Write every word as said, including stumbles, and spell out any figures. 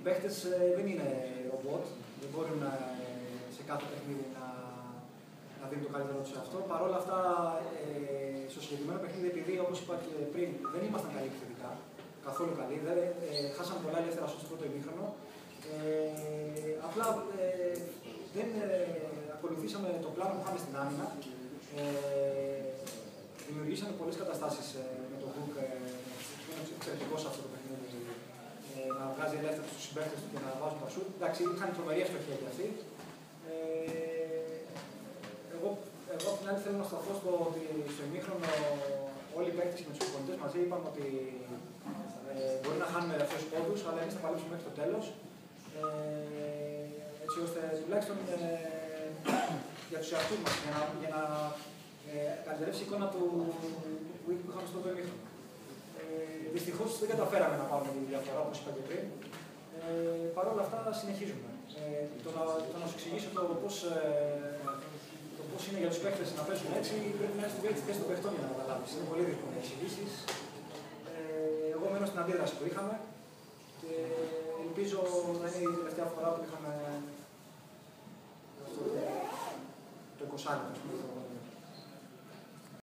παίχτες δεν είναι ρομπότ, δεν μπορούν σε κάθε παιχνίδι να, να δίνουν το καλύτερο τους αυτό. Παρ' όλα αυτά, ε, στο συγκεκριμένο παιχνίδι, επειδή όπως είπα και πριν, δεν ήμασταν καλοί επιθετικά, καθόλου καλοί, δεν, ε, χάσαμε πολλά ελεύθερα στο πρώτο ημίχρονο. Ε, απλά ε, δεν ε, ακολουθήσαμε το πλάνο που είχαμε στην άμυνα. Ε, δημιουργήσαμε πολλές καταστάσεις ε, με τον Γκουκ, ε, είναι εξαιρετικός αυτό το παιχνίδι, ε, να βγάζει ελεύθερα στους συμπαίκτες του και να βάζουν τα σουτ. Εντάξει, είχαν τρομερή αστοχία κι αυτοί. Ε, εγώ, εγώ από την άλλη θέλω να σταθώ στο ότι στο ημίχρονο όλοι οι παίκτες με τους προπονητές μαζί είπαν ότι ε, μπορεί να χάνουμε ελευθερούς πόντους, αλλά εμείς θα παλέψουμε μέχρι το τέλος. Ε, έτσι ώστε τουλάχιστον ε, για τους εαυτούς μας, για να, για να ε, καλυτερεύσει η εικόνα του που είχαμε στο πρώτο ημίχρονο. Ε, δυστυχώς δεν καταφέραμε να πάρουμε τη διαφορά, όπως είπα και πριν. Ε, Παρ' όλα αυτά συνεχίζουμε. Ε, το, να, το να σου εξηγήσω το πώς, ε, το πώς είναι για τους παίκτες να παίζουν έτσι, πρέπει να είσαι στη θέση των παιχτών για να καταλάβεις. Είναι πολύ δύσκολο να εξηγήσεις. Ε, εγώ μένω στην αντίδραση που είχαμε και ελπίζω να είναι η τελευταία φορά που είχαμε το είκοσι λεπτό.